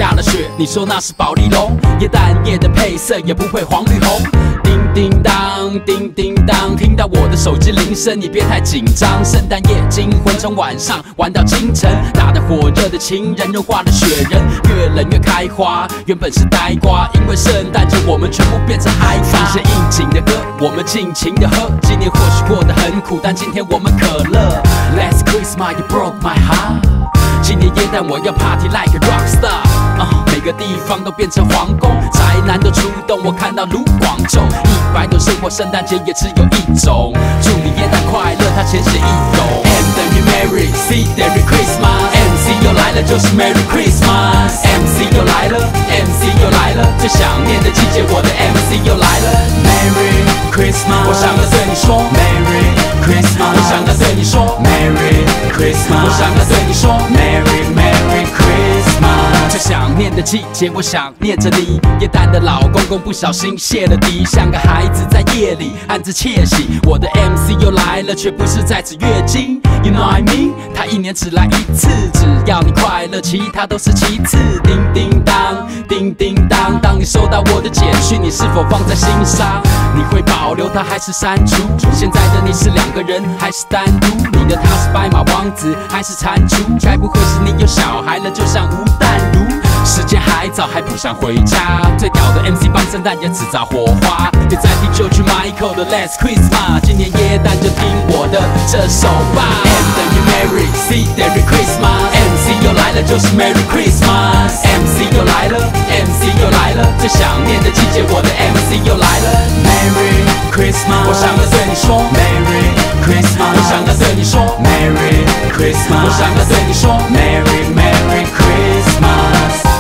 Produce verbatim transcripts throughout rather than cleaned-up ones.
下了雪，你说那是保丽龙。耶诞夜的配色也不会黄绿红。叮叮当，叮叮当，听到我的手机铃声，你别太紧张。圣诞夜惊魂，从晚上玩到清晨，打得火热的情人融化了雪人，越冷越开花。原本是呆瓜，因为圣诞节我们全部变成嗨咖。放些应景的歌，我们尽情的喝。今年或许过得很苦，但今天我们可乐。Last Christmas you broke my heart。今年耶诞我要 party like a rock star。Uh, 每个地方都变成皇宫，宅男都出动，我看到卢广仲。一百种生活，圣诞节也只有一种。祝你耶诞快乐，他浅显易懂。M 等于 Merry，C 等于 Christmas，M C 又来了，就是 Merry Christmas。M C 又来了 ，M C 又来了，最想念的季节，我的 M C 又来了。Merry Christmas， 我想要对你说 Merry Christmas， 我想要对你说 Merry Christmas， 我想要对你说 Merry Merry Christmas。最想念的季节，我想念着你。耶诞的老公公不小心泄了底，像个孩子在夜里暗自窃喜。我的 M C 又来了，却不是在指月经。You know I mean？ 他一年只来一次，只要你快乐，其他都是其次。叮叮当，叮叮当，当你收到我的简讯，你是否放在心上？你会保留它还是删除？现在的你是两个人还是单独？你的他是白马王子还是蟾蜍？该不会是你有小孩了，就像吴淡如？时间还早，还不想回家。最屌的 M C 帮圣诞节制造火花，别再听就去 Michael 的 Last Christmas。今年耶诞就听我的这首吧。M 等于 Merry，C 等于 Christmas，M C 又来了，就是 Merry Christmas。M C 又来了 ，M C 又来了，最想念的季节，我的 M C 又来了。Merry Christmas， 我想要对你说 Merry Christmas， 我想要对你说 Merry Christmas， 我想要对你说 Merry Merry Christmas。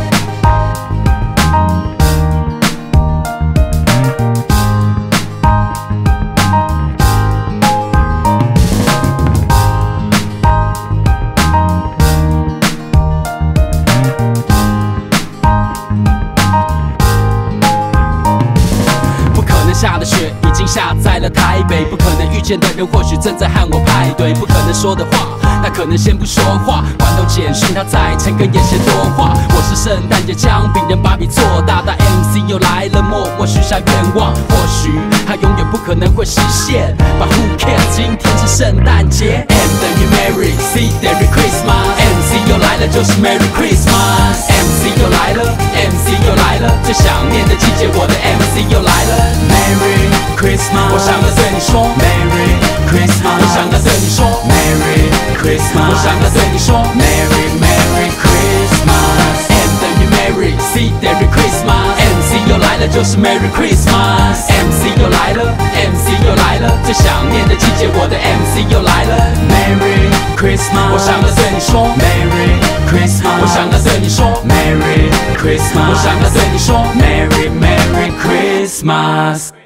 下的雪已经下在了台北，不可能遇见的人或许正在和我排队，不可能说的话，他可能先不说话，关头简讯他在诚恳也嫌多话。我是圣诞节将病人把笔做大，但 M C 又来了，默默许下愿望，或许他永远不可能会实现。But who cares？ 今天是圣诞节。M 等于 Merry，C 等于 Christmas，M C 又来了，就是 Merry Christmas。M C 又来了 ，M C 又来了，最想念的季节，我的 M C 又来了。Merry Christmas， 我想要对你说 Merry Christmas， 我想要对你说 Merry Christmas， 我想要对你说 Merry Merry Christmas。M 等于 Merry，C 等于 Christmas，M C 又来了，就是 Merry Christmas。M C 又来了 ，M C 又来了，最想念的季节，我的 M C 又来了。Merry Christmas， 我想要对你说 Merry Christmas， 我想要对你说 Merry Christmas， 我想要对你说 Merry Merry Christmas。